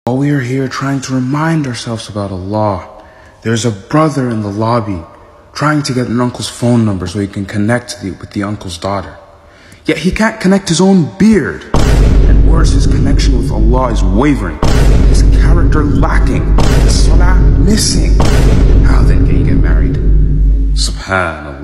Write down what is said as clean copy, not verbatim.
While we are here trying to remind ourselves about Allah, there's a brother in the lobby trying to get an uncle's phone number so he can connect with the uncle's daughter. Yet he can't connect his own beard. And worse, his connection with Allah is wavering, his character lacking, his salah missing. How then can he get married? Subhanallah.